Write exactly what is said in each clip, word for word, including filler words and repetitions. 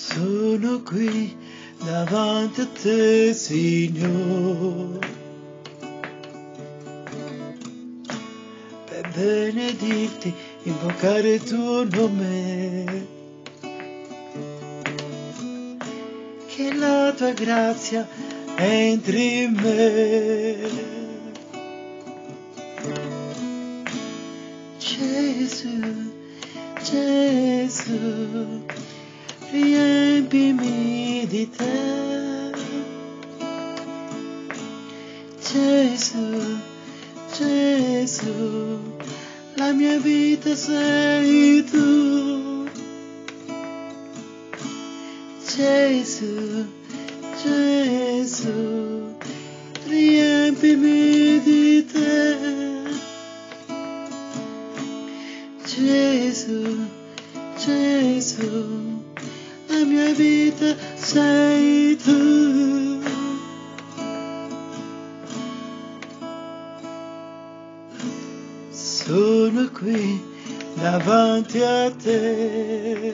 Sono qui davanti a te, Signore, per benedirti, invocare il tuo nome. Che la tua grazia entri in me. Gesù, Gesù, riempimi di te. Gesù, Gesù, la mia vita sei tu. Gesù, Gesù, riempimi di te. Gesù, Gesù, la mia vita sei tu. Sono qui davanti a te,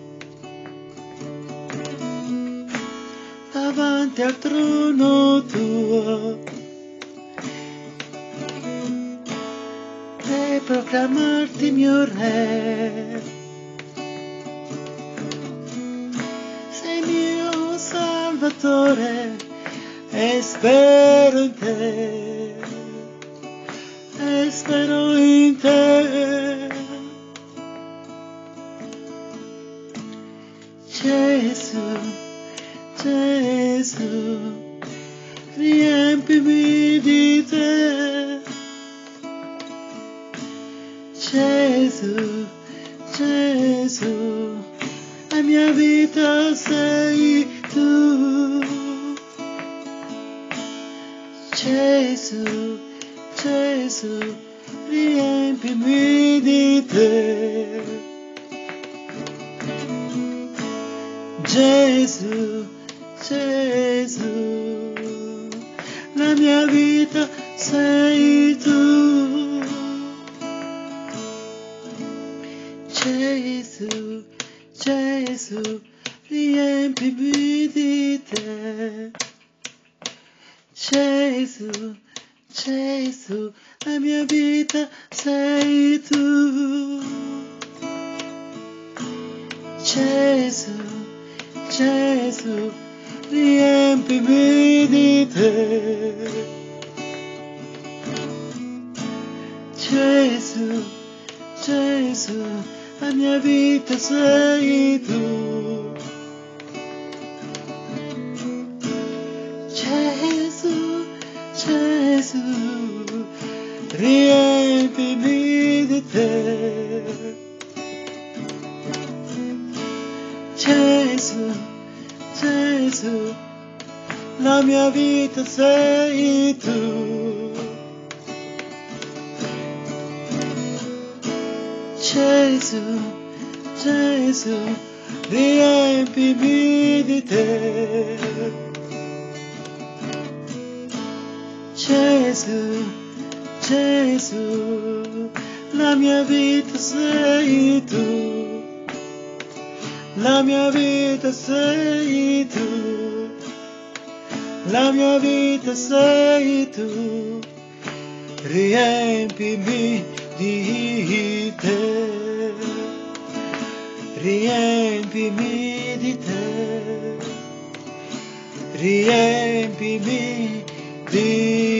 davanti al trono tuo, per proclamarti mio Re. Sei mio Salvatore e spero in te, e spero in te. Gesù, Gesù, riempimi di te. Gesù, Gesù, la mia vita sei tu. Gesù, Gesù, riempimi di te. Gesù, Gesù, la mia vita sei tu. Gesù, Gesù, riempimi di te. Gesù, Gesù, la mia vita sei tu. Gesù, Gesù, riempimi di te. Gesù, Gesù, la mia vita sei tu. Gesù, Gesù, riempimi di te. Gesù, Gesù, la mia vita sei tu. Gesù, Gesù, riempimi di te. Gesù, Gesù, la mia vita sei tu. La mia vita sei tu. La mia vita sei tu. Riempimi di te. Riempimi di te. Riempimi di te.